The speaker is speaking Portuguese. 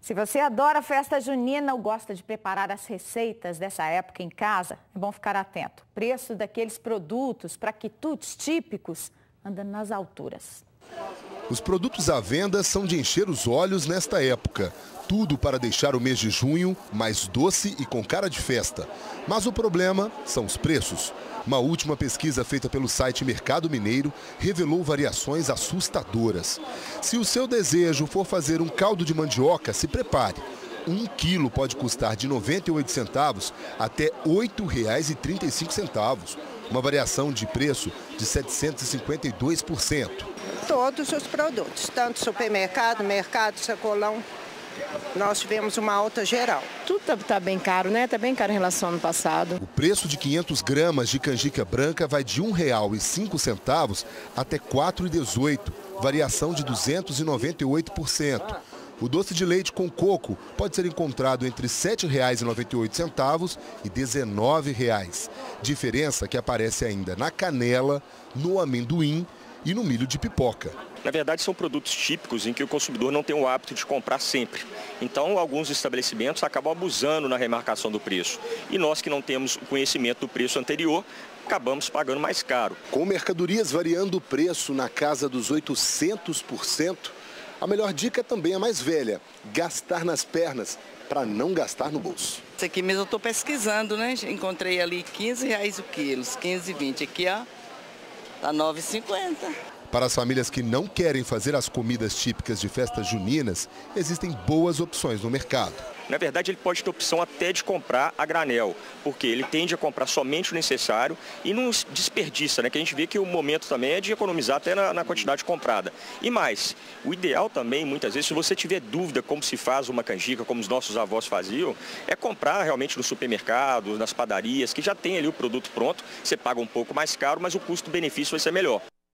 Se você adora a festa junina ou gosta de preparar as receitas dessa época em casa, é bom ficar atento. O preço daqueles produtos para quitutes típicos anda nas alturas. Os produtos à venda são de encher os olhos nesta época. Tudo para deixar o mês de junho mais doce e com cara de festa. Mas o problema são os preços. Uma última pesquisa feita pelo site Mercado Mineiro revelou variações assustadoras. Se o seu desejo for fazer um caldo de mandioca, se prepare. 1 quilo pode custar de 98 centavos até R$ 8,35. Uma variação de preço de 752%. Todos os produtos, tanto supermercado, mercado, sacolão, nós tivemos uma alta geral. Tudo está bem caro, né? Está bem caro em relação ao ano passado. O preço de 500 gramas de canjica branca vai de R$ 1,05 até R$ 4,18, variação de 298%. O doce de leite com coco pode ser encontrado entre R$ 7,98 e R$ 19,00. Diferença que aparece ainda na canela, no amendoim e no milho de pipoca. Na verdade, são produtos típicos em que o consumidor não tem o hábito de comprar sempre. Então, alguns estabelecimentos acabam abusando na remarcação do preço. E nós que não temos o conhecimento do preço anterior, acabamos pagando mais caro. Com mercadorias variando o preço na casa dos 800%, a melhor dica também é mais velha: gastar nas pernas para não gastar no bolso. Isso aqui mesmo eu estou pesquisando, né? Encontrei ali R$15 o quilo, 15,20. Aqui, ó, tá R$ 9,50. Para as famílias que não querem fazer as comidas típicas de festas juninas, existem boas opções no mercado. Na verdade, ele pode ter opção até de comprar a granel, porque ele tende a comprar somente o necessário e não desperdiça, né? Que a gente vê que o momento também é de economizar até na quantidade comprada. E mais, o ideal também, muitas vezes, se você tiver dúvida como se faz uma canjica, como os nossos avós faziam, é comprar realmente no supermercado, nas padarias, que já tem ali o produto pronto. Você paga um pouco mais caro, mas o custo-benefício vai ser melhor.